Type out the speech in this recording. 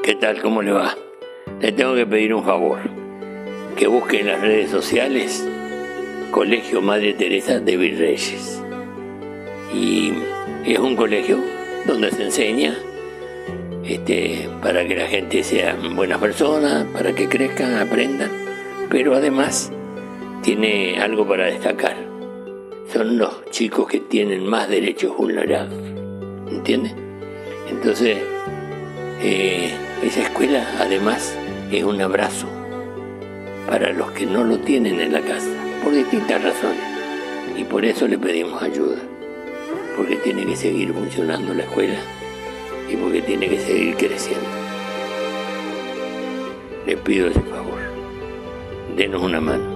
¿Qué tal? ¿Cómo le va? Le tengo que pedir un favor. Que busque en las redes sociales Colegio Madre Teresa de Virreyes. Y es un colegio donde se enseña para que la gente sea buenas personas, para que crezcan, aprendan. Pero además tiene algo para destacar. Son los chicos que tienen más derechos vulnerados. ¿Entiende? Entonces, esa escuela además es un abrazo para los que no lo tienen en la casa, por distintas razones. Y por eso le pedimos ayuda, porque tiene que seguir funcionando la escuela y porque tiene que seguir creciendo. Le pido ese favor, denos una mano.